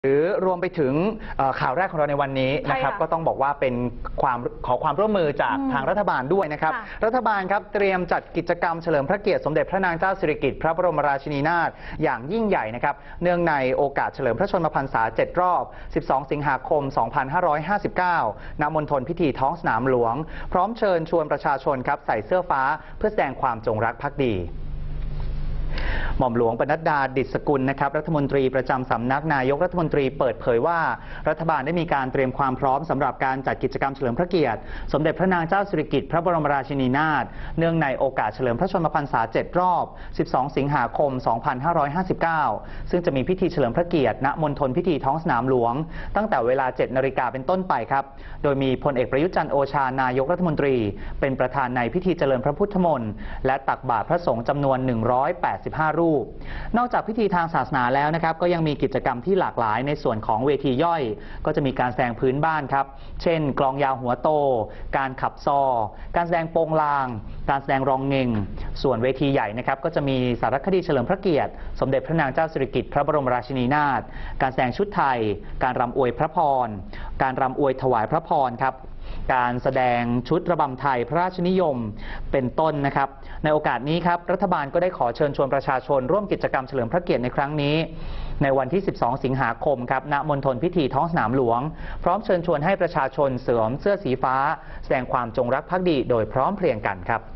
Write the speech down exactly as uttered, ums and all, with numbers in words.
หรือรวมไปถึงข่าวแรกของเราในวันนี้นะครับก็ต้องบอกว่าเป็นความขอความร่วมมือจากทางรัฐบาลด้วยนะครับรัฐบาลครับเตรียมจัดกิจกรรมเฉลิมพระเกียรติสมเด็จพระนางเจ้าสิริกิติ์พระบรมราชินีนาถอย่างยิ่งใหญ่นะครับเนื่องในโอกาสเฉลิมพระชนมพรรษาเจ็ดรอบสิบสองสิงหาคมสองพันห้าร้อยห้าสิบเก้าณมณฑลพิธีท้องสนามหลวงพร้อมเชิญชวนประชาชนครับใส่เสื้อฟ้าเพื่อแสดงความจงรักภักดีหม่อมหลวงปนัดดา ดิษฐกุลนะครับรัฐมนตรีประจำสำนักนายกรัฐมนตรีเปิดเผยว่ารัฐบาลได้มีการเตรียมความพร้อมสำหรับการจัดกิจกรรมเฉลิมพระเกียรติสมเด็จพระนางเจ้าสิริกิติ์พระบรมราชินีนาถเนื่องในโอกาสเฉลิมพระชนมพรรษาเจ็ดรอบสิบสองสิงหาคมสองพันห้าร้อยห้าสิบเก้าซึ่งจะมีพิธีเฉลิมพระเกียรติณมณฑลพิธีท้องสนามหลวงตั้งแต่เวลาเจ็ดนาฬิกาเป็นต้นไปครับโดยมีพลเอกประยุทธ์จันทร์โอชานายกรัฐมนตรีเป็นประธานในพิธีเจริญพระพุทธมนต์และตักบาตรพระสงฆ์จำนวนหนึ่งร้อยแปดสิบห้ารูปนอกจากพิธีทางศาสนาแล้วนะครับก็ยังมีกิจกรรมที่หลากหลายในส่วนของเวทีย่อยก็จะมีการแสดงพื้นบ้านครับเช่นกลองยาวหัวโตการขับซอการแสดงโปงลางการแสดงรองเงงส่วนเวทีใหญ่นะครับก็จะมีสารคดีเฉลิมพระเกียรติสมเด็จพระนางเจ้าสิริกิติ์พระบรมราชินีนาถการแสดงชุดไทยการรำอวยพระพรการรำอวยถวายพระพรครับการแสดงชุดระบำไทยพระราชนิยมเป็นต้นนะครับในโอกาสนี้ครับรัฐบาลก็ได้ขอเชิญชวนประชาชนร่วมกิจกรรมเฉลิมพระเกียรติในครั้งนี้ในวันที่สิบสองสิงหาคมครับณมณฑลพิธีท้องสนามหลวงพร้อมเชิญชวนให้ประชาชนสวมเสื้อสีฟ้าแสดงความจงรักภักดีโดยพร้อมเพรียงกันครับ